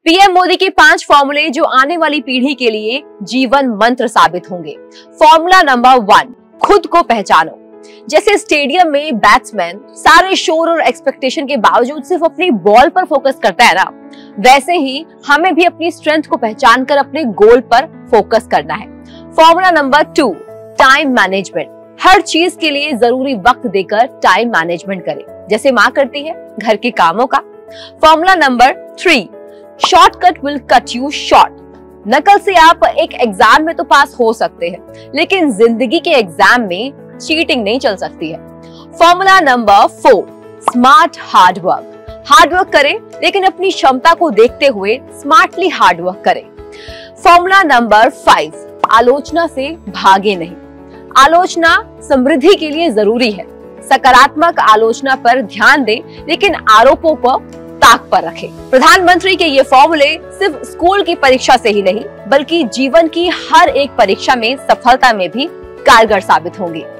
PM Modi के 5 फॉर्मूले जो आने वाली पीढ़ी के लिए जीवन मंत्र साबित होंगे। फॉर्मूला नंबर 1, खुद को पहचानो। जैसे स्टेडियम में बैट्समैन सारे शोर और एक्सपेक्टेशन के बावजूद सिर्फ अपनी बॉल पर फोकस करता है ना, वैसे ही हमें भी अपनी स्ट्रेंथ को पहचान कर अपने गोल पर फोकस करना है। Formula number 2, time management. हर चीज के लिए जरूरी वक्त देकर टाइम मैनेजमेंट करें, जैसे माँ करती है घर के कामों का। Formula number 3, shortcut will cut you short. नकल से आप एक एग्जाम में तो पास हो सकते हैं, लेकिन जिंदगी के एग्जाम में चीटिंग नहीं चल सकती है। Formula number 4, smart hard work. Hard work करें, लेकिन अपनी क्षमता को देखते हुए स्मार्टली हार्ड वर्क करें। फॉर्मूला नंबर 5, आलोचना से भागे नहीं। आलोचना समृद्धि के लिए जरूरी है। सकारात्मक आलोचना पर ध्यान दें, लेकिन आरोपों को ताक पर रखें। प्रधानमंत्री के ये फॉर्मूले सिर्फ स्कूल की परीक्षा से ही नहीं, बल्कि जीवन की हर एक परीक्षा में सफलता में भी कारगर साबित होंगे।